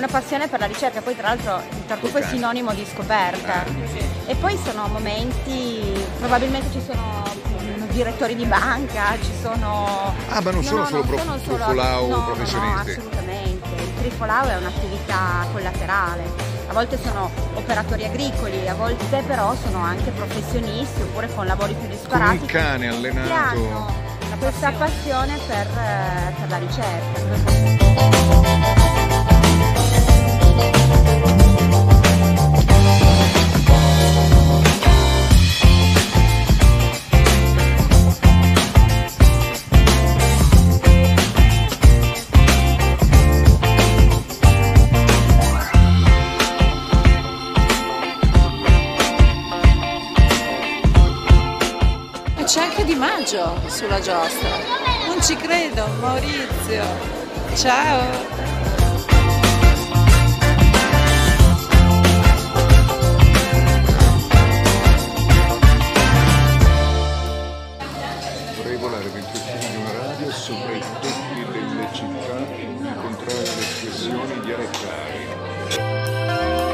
passione per la ricerca, poi tra l'altro il tartufo è sinonimo di scoperta. E poi sono momenti, probabilmente ci sono direttori di banca, ci sono... Ah, ma non sono solo trufolao professionisti? No, assolutamente. Il trufolao è un'attività collaterale. A volte sono operatori agricoli, a volte però sono anche professionisti oppure con lavori più disparati. Come un cane allenato. Che hanno questa passione per la ricerca. C'è anche Di Maggio sulla giostra. Non ci credo, Maurizio. Ciao. Vorrei volare per il tuffino di una radio sopra i tetti delle città, incontrare le espressioni dialettali.